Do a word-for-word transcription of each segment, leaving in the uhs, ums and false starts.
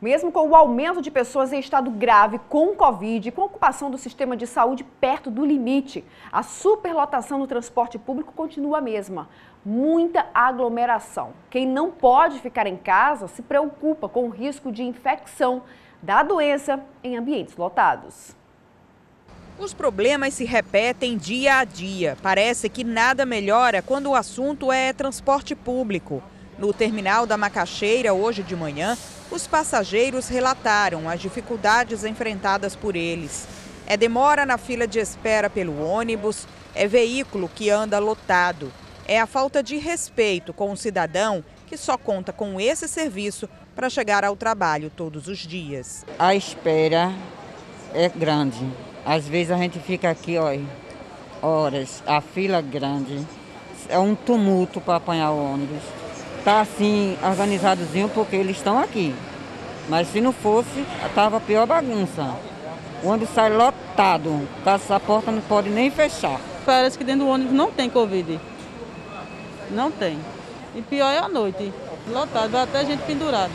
Mesmo com o aumento de pessoas em estado grave com Covid e com a ocupação do sistema de saúde perto do limite, a superlotação no transporte público continua a mesma. Muita aglomeração. Quem não pode ficar em casa se preocupa com o risco de infecção da doença em ambientes lotados. Os problemas se repetem dia a dia. Parece que nada melhora quando o assunto é transporte público. No terminal da Macaxeira, hoje de manhã, os passageiros relataram as dificuldades enfrentadas por eles. É demora na fila de espera pelo ônibus, é veículo que anda lotado. É a falta de respeito com o cidadão que só conta com esse serviço para chegar ao trabalho todos os dias. A espera é grande. Às vezes a gente fica aqui, olha, horas, a fila grande. É um tumulto para apanhar o ônibus. Está assim, organizadozinho porque eles estão aqui. Mas se não fosse, estava a pior bagunça. O ônibus sai lotado, essa porta não pode nem fechar. Parece que dentro do ônibus não tem Covid. Não tem. E pior é a noite, lotado, vai até gente pendurada.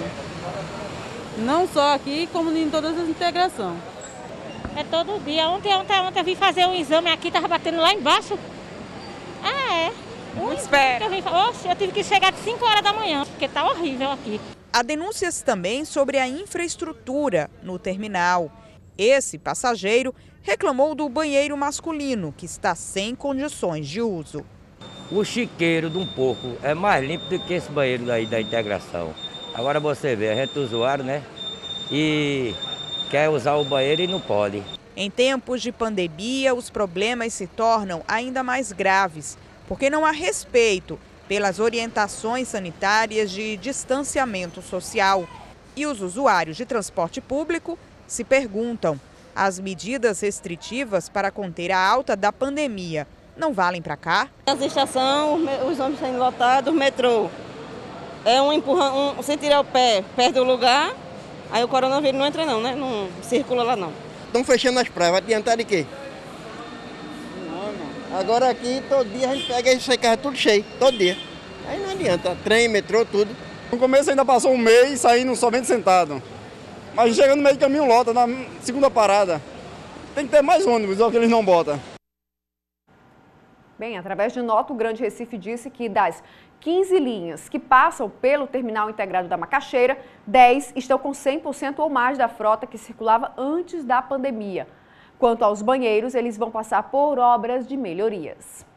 Não só aqui, como em todas as integrações. É todo dia. Ontem, ontem, ontem eu vim fazer um exame aqui, estava batendo lá embaixo. Ah, é. Um espera. Eu, vim, oxe, eu tive que chegar de cinco horas da manhã, porque está horrível aqui. Há denúncias também sobre a infraestrutura no terminal. Esse passageiro reclamou do banheiro masculino, que está sem condições de uso. O chiqueiro de um pouco é mais limpo do que esse banheiro daí da integração. Agora você vê, a gente é usuário, né? E quer usar o banheiro e não pode. Em tempos de pandemia, os problemas se tornam ainda mais graves, porque não há respeito pelas orientações sanitárias de distanciamento social. E os usuários de transporte público se perguntam: as medidas restritivas para conter a alta da pandemia não valem para cá? As estações, os ônibus saindo lotados, o metrô. É um empurrão, um, sem tirar o pé perto do lugar, aí o coronavírus não entra não, né? Não circula lá não. Estão fechando as praias, vai adiantar de quê? Agora aqui, todo dia a gente pega esse carro tudo cheio, todo dia. Aí não adianta, trem, metrô, tudo. No começo ainda passou um mês saindo somente sentado. Mas chega no meio do caminho lota, na segunda parada. Tem que ter mais ônibus, é o que eles não botam. Bem, através de nota, o Grande Recife disse que das quinze linhas que passam pelo terminal integrado da Macaxeira, dez estão com cem por cento ou mais da frota que circulava antes da pandemia. Quanto aos banheiros, eles vão passar por obras de melhorias.